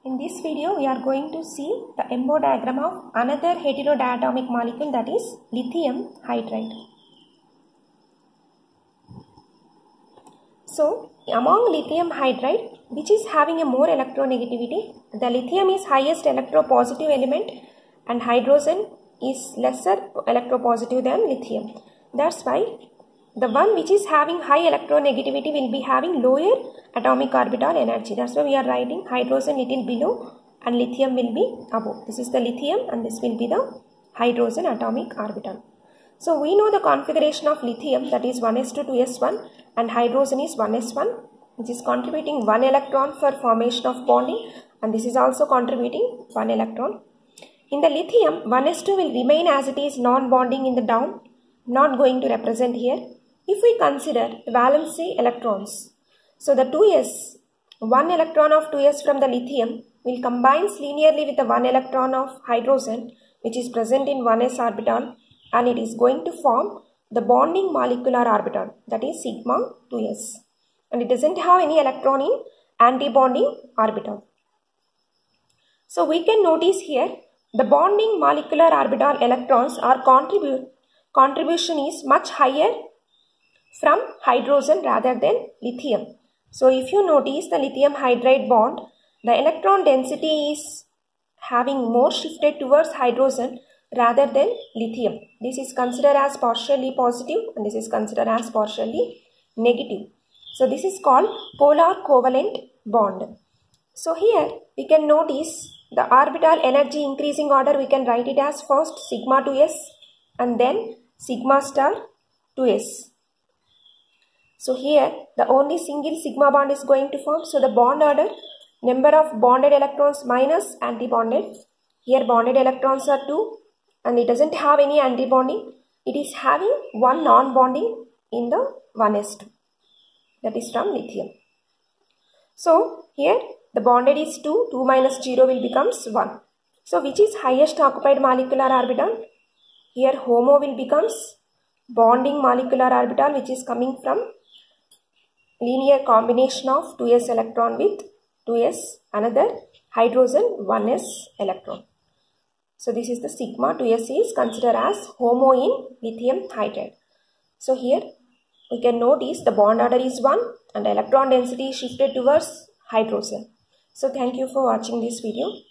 In this video, we are going to see the MO diagram of another heterodiatomic molecule, that is lithium hydride. So, among lithium hydride, which is having a more electronegativity, the lithium is highest electropositive element and hydrogen is lesser electropositive than lithium. That's why the one which is having high electronegativity will be having lower atomic orbital energy. That's why we are writing hydrogen little below and lithium will be above. This is the lithium and this will be the hydrogen atomic orbital. So we know the configuration of lithium, that is 1s2 2s1, and hydrogen is 1s1, which is contributing 1 electron for formation of bonding, and this is also contributing 1 electron. In the lithium, 1s2 will remain as it is non-bonding in the down, not going to represent here. If we consider valency electrons, so the 2s, 1 electron of 2s from the lithium will combine linearly with the 1 electron of hydrogen, which is present in 1s orbital, and it is going to form the bonding molecular orbital, that is sigma 2s, and it doesn't have any electron in anti-bonding orbital. So we can notice here the bonding molecular orbital electrons are contribution is much higher from hydrogen rather than lithium. So if you notice the lithium hydride bond, the electron density is having more shifted towards hydrogen rather than lithium. This is considered as partially positive and this is considered as partially negative. So this is called polar covalent bond. So here we can notice the orbital energy increasing order. We can write it as first sigma 2s and then sigma star 2s. So here the only single sigma bond is going to form. So the bond order, number of bonded electrons minus anti-bonded. Here bonded electrons are 2 and it doesn't have any anti-bonding. It is having one non-bonding in the 1s2. That is from lithium. So here the bonded is 2. 2 minus 0 will becomes 1. So which is highest occupied molecular orbital? Here HOMO will becomes bonding molecular orbital, which is coming from linear combination of 2s electron with 2s another hydrogen 1s electron. So this is the sigma 2s is considered as HOMO in lithium hydride. So here we can notice the bond order is 1 and the electron density is shifted towards hydrogen. So thank you for watching this video.